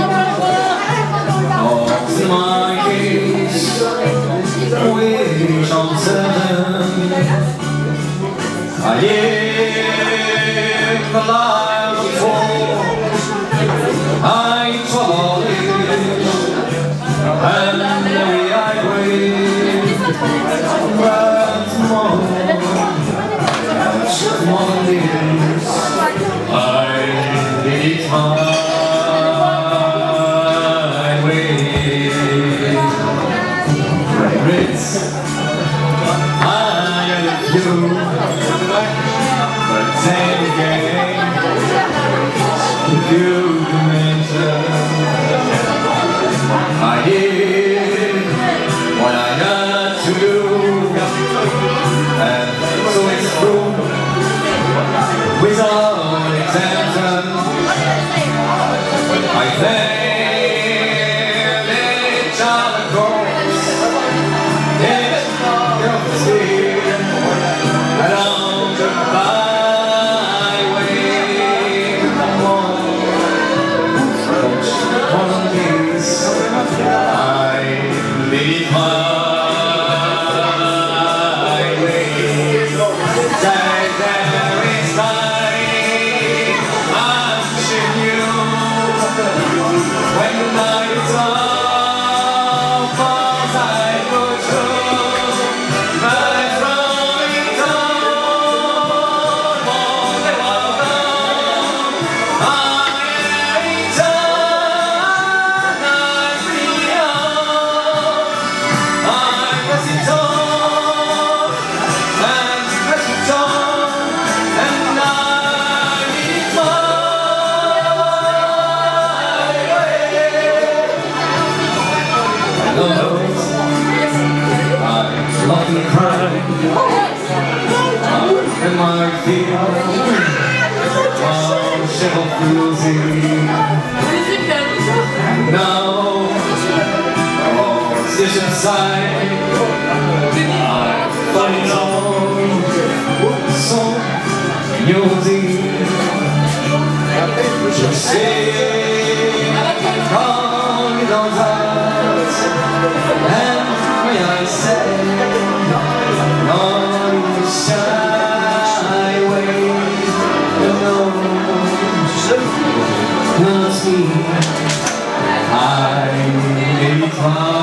of my gaze, wish on seven. I live the life before I fall in, and maybe I wait, but tomorrow, days, I need my way. Regrets, I love you, but then again, you mentioned I did what I got to do, and so it's true, without exemption. I think it's all across in the sea, along the byway. One of these, I leave my way. There is time, I'm wishing you, when the night is long, falls I go through, but from it all, more than welcome, I am done, I'm free on, I press it on, and press it on, and I need more. I'm loving and crying, and my feet shall losing. And now, position side, I'm fighting on, so using. You say, call me those eyes, and may I say, on the shy way, no, not me, I need my